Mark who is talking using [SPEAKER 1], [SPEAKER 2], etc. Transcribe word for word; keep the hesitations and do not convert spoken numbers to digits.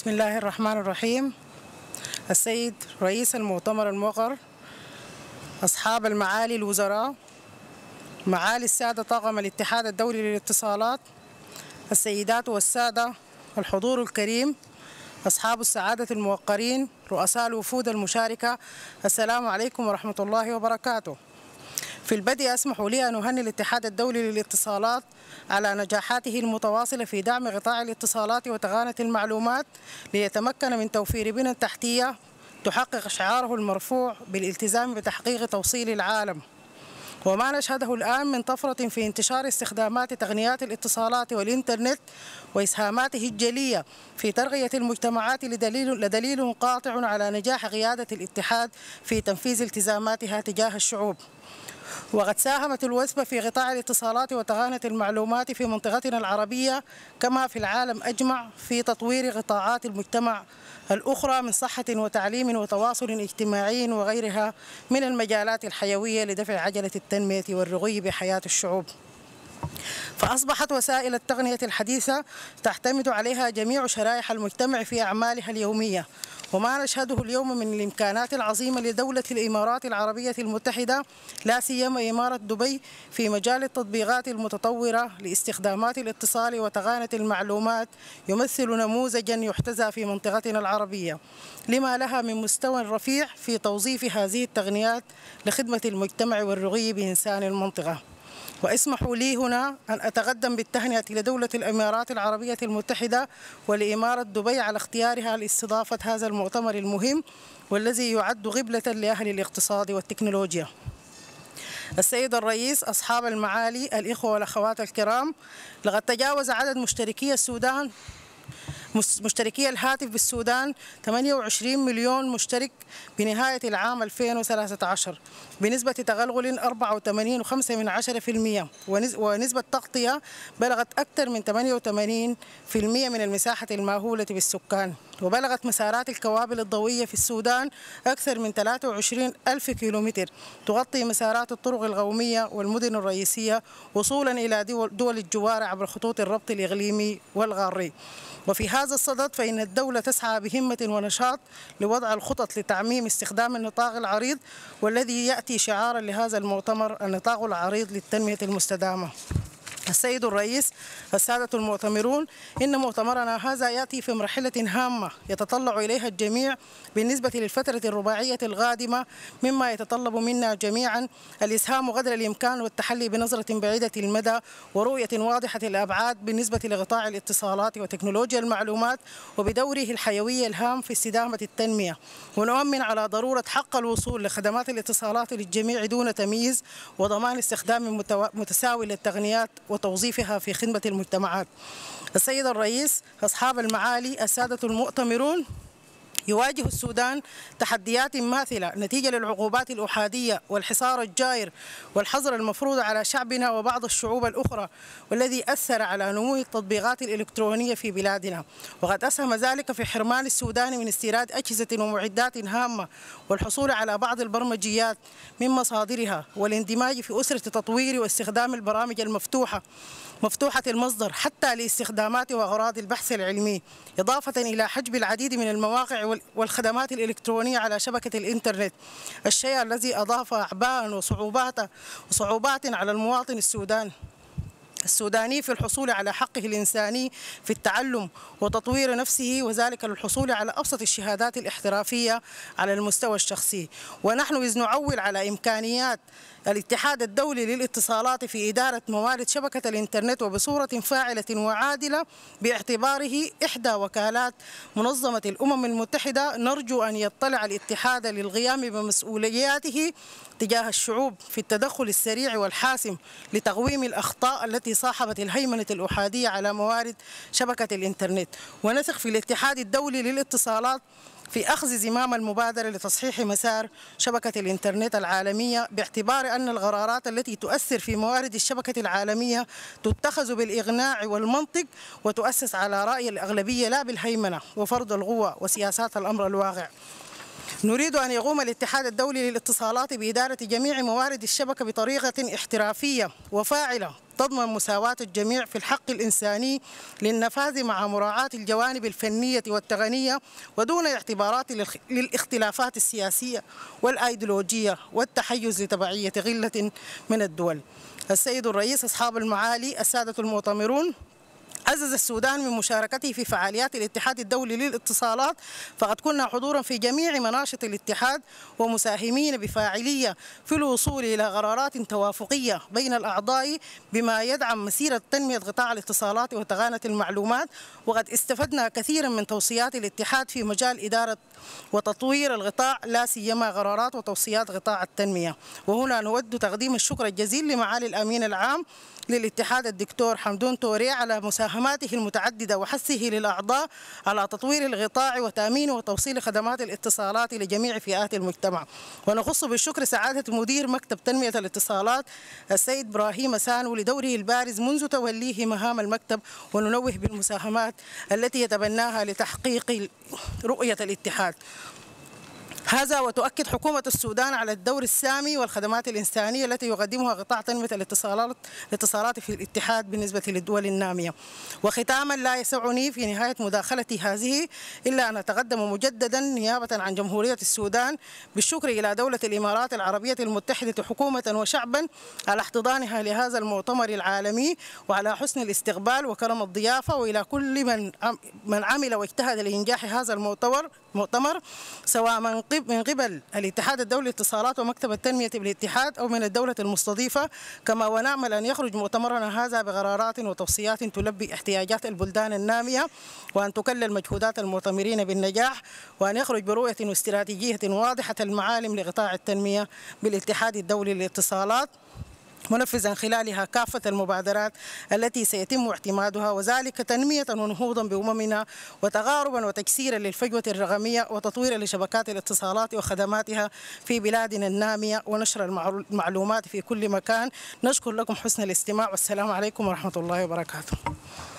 [SPEAKER 1] بسم الله الرحمن الرحيم. السيد رئيس المؤتمر الموقر، أصحاب المعالي الوزراء، معالي السادة طاقم الاتحاد الدولي للاتصالات، السيدات والسادة الحضور الكريم، أصحاب السعادة الموقرين، رؤساء الوفود المشاركة، السلام عليكم ورحمة الله وبركاته. في البدء اسمحوا لي أن أهنئ الاتحاد الدولي للاتصالات على نجاحاته المتواصلة في دعم قطاع الاتصالات وتقنية المعلومات ليتمكن من توفير بنى تحتية تحقق شعاره المرفوع بالالتزام بتحقيق توصيل العالم. وما نشهده الآن من طفرة في انتشار استخدامات تقنيات الاتصالات والإنترنت وإسهاماته الجلية في ترقية المجتمعات لدليل, لدليل قاطع على نجاح قيادة الاتحاد في تنفيذ التزاماتها تجاه الشعوب. وقد ساهمت الوثبة في قطاع الاتصالات وتقنية المعلومات في منطقتنا العربية كما في العالم أجمع في تطوير قطاعات المجتمع الأخرى من صحة وتعليم وتواصل اجتماعي وغيرها من المجالات الحيوية لدفع عجلة التنمية والرقي بحياة الشعوب. فأصبحت وسائل التقنية الحديثة تعتمد عليها جميع شرائح المجتمع في أعمالها اليومية، وما نشهده اليوم من الإمكانات العظيمة لدولة الإمارات العربية المتحدة لا سيما إمارة دبي في مجال التطبيقات المتطورة لاستخدامات الاتصال وتقنية المعلومات يمثل نموذجا يحتذى في منطقتنا العربية لما لها من مستوى رفيع في توظيف هذه التقنيات لخدمة المجتمع والرقي بإنسان المنطقة. واسمحوا لي هنا أن أتقدم بالتهنئة لدولة الإمارات العربية المتحدة ولإمارة دبي على اختيارها لاستضافة هذا المؤتمر المهم والذي يعد قبلة لأهل الاقتصاد والتكنولوجيا. السيد الرئيس، أصحاب المعالي، الإخوة والأخوات الكرام، لقد تجاوز عدد مشتركي السودان مشتركي الهاتف بالسودان ثمانية وعشرين مليون مشترك بنهاية العام ألفين وثلاثة عشر بنسبة تغلغل أربعة وثمانين فاصلة خمسة بالمئة ونسبة تغطية بلغت أكثر من ثمانية وثمانين بالمئة من المساحة المأهولة بالسكان. وبلغت مسارات الكوابل الضوئية في السودان أكثر من ثلاثة وعشرين ألف كيلومتر تغطي مسارات الطرق القومية والمدن الرئيسية وصولا إلى دول الجوار عبر خطوط الربط الإقليمي والغاري. وفي هذا الصدد فإن الدولة تسعى بهمة ونشاط لوضع الخطط لتعميم استخدام النطاق العريض والذي يأتي شعارا لهذا المؤتمر النطاق العريض للتنمية المستدامة. السيد الرئيس، السادة المؤتمرون، إن مؤتمرنا هذا يأتي في مرحلة هامة يتطلع إليها الجميع بالنسبة للفترة الرباعية القادمة، مما يتطلب منا جميعا الإسهام قدر الإمكان والتحلي بنظرة بعيدة المدى ورؤية واضحة الأبعاد بالنسبة لقطاع الاتصالات وتكنولوجيا المعلومات وبدوره الحيوي الهام في استدامة التنمية، ونؤمن على ضرورة حق الوصول لخدمات الاتصالات للجميع دون تمييز وضمان استخدام متساوي للتقنيات وتوظيفها في خدمة المجتمعات. السيد الرئيس، أصحاب المعالي، السادة المؤتمرون، يواجه السودان تحديات ماثلة نتيجة للعقوبات الأحادية والحصار الجائر والحظر المفروض على شعبنا وبعض الشعوب الأخرى والذي أثر على نمو التطبيقات الإلكترونية في بلادنا، وقد أسهم ذلك في حرمان السودان من استيراد أجهزة ومعدات هامة والحصول على بعض البرمجيات من مصادرها والاندماج في أسرة تطوير واستخدام البرامج المفتوحة مفتوحة المصدر حتى لاستخدامات وأغراض البحث العلمي، إضافة إلى حجب العديد من المواقع والخدمات الإلكترونية على شبكة الإنترنت، الشيء الذي أضاف أعباء وصعوبات وصعوبات على المواطن السودان السوداني في الحصول على حقه الإنساني في التعلم وتطوير نفسه، وذلك للحصول على أبسط الشهادات الاحترافية على المستوى الشخصي. ونحن إذ نعول على إمكانيات الاتحاد الدولي للاتصالات في إدارة موارد شبكة الإنترنت وبصورة فاعلة وعادلة باعتباره إحدى وكالات منظمة الأمم المتحدة، نرجو أن يطلع الاتحاد للقيام بمسؤولياته تجاه الشعوب في التدخل السريع والحاسم لتقويم الأخطاء التي صاحبت الهيمنة الأحادية على موارد شبكة الإنترنت. ونثق في الاتحاد الدولي للاتصالات في أخذ زمام المبادرة لتصحيح مسار شبكة الإنترنت العالمية باعتبار أن القرارات التي تؤثر في موارد الشبكة العالمية تتخذ بالإقناع والمنطق وتؤسس على رأي الأغلبية لا بالهيمنة وفرض القوة وسياسات الأمر الواقع. نريد أن يقوم الاتحاد الدولي للاتصالات بإدارة جميع موارد الشبكة بطريقة احترافية وفاعلة تضمن مساواة الجميع في الحق الإنساني للنفاذ مع مراعاة الجوانب الفنية والتقنية ودون اعتبارات للاختلافات السياسية والأيديولوجية والتحيز لتبعية غلة من الدول. السيد الرئيس، أصحاب المعالي، السادة المؤتمرون، عزز السودان من مشاركته في فعاليات الاتحاد الدولي للاتصالات، فقد كنا حضورا في جميع مناشط الاتحاد ومساهمين بفاعلية في الوصول إلى قرارات توافقية بين الأعضاء بما يدعم مسيرة تنمية قطاع الاتصالات وتغانة المعلومات، وقد استفدنا كثيرا من توصيات الاتحاد في مجال إدارة وتطوير القطاع، لا سيما قرارات وتوصيات قطاع التنمية. وهنا نود تقديم الشكر الجزيل لمعالي الأمين العام للاتحاد الدكتور حمدون توري على مساهماته المتعددة وحثه للأعضاء على تطوير القطاع وتأمين وتوصيل خدمات الاتصالات لجميع فئات المجتمع. ونخص بالشكر سعادة مدير مكتب تنمية الاتصالات السيد إبراهيم سانو لدوره البارز منذ توليه مهام المكتب، وننوه بالمساهمات التي يتبناها لتحقيق رؤية الاتحاد. هذا وتؤكد حكومة السودان على الدور السامي والخدمات الإنسانية التي يقدمها قطاع تنمية الاتصالات الاتصالات في الاتحاد بالنسبة للدول النامية. وختاما، لا يسعني في نهاية مداخلتي هذه إلا أن أتقدم مجددا نيابة عن جمهورية السودان بالشكر إلى دولة الإمارات العربية المتحدة حكومة وشعبا على احتضانها لهذا المؤتمر العالمي وعلى حسن الاستقبال وكرم الضيافة، وإلى كل من من عمل واجتهد لإنجاح هذا المؤتمر مؤتمر سواء من من قبل الاتحاد الدولي للاتصالات ومكتب التنمية بالاتحاد أو من الدولة المستضيفة. كما ونأمل أن يخرج مؤتمرنا هذا بقرارات وتوصيات تلبي احتياجات البلدان النامية، وأن تكلل مجهودات المؤتمرين بالنجاح، وأن يخرج برؤية واستراتيجية واضحة المعالم لقطاع التنمية بالاتحاد الدولي للاتصالات، منفذا خلالها كافة المبادرات التي سيتم اعتمادها، وذلك تنمية ونهوضا بأممنا وتغاربا وتكسيرا للفجوة الرقمية وتطويرا لشبكات الاتصالات وخدماتها في بلادنا النامية ونشر المعلومات في كل مكان. نشكر لكم حسن الاستماع، والسلام عليكم ورحمة الله وبركاته.